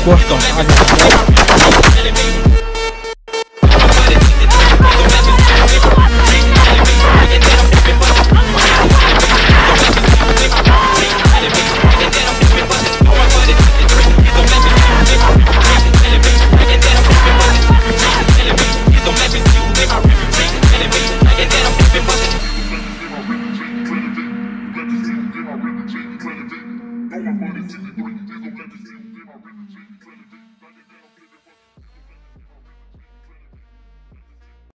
gostam, Going for the 63, they gon' let the shit, they my rhythm,